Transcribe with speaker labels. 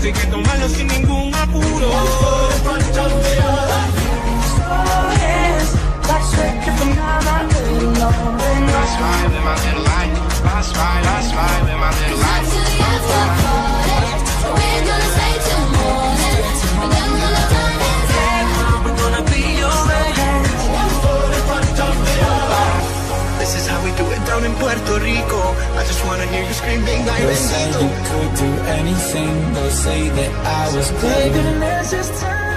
Speaker 1: hay que tomarlo sin ningún apuro. That's right with my little light. That's right with my little light.
Speaker 2: We're gonna stay till morning, and then when the time is up, we're gonna be alright.
Speaker 1: This is how we do it down in Puerto Rico. I just wanna hear you scream, bang, bang,
Speaker 3: They'll say
Speaker 1: bendito.
Speaker 3: you could do anything. They'll say that I was good.
Speaker 2: Baby, and there's just time.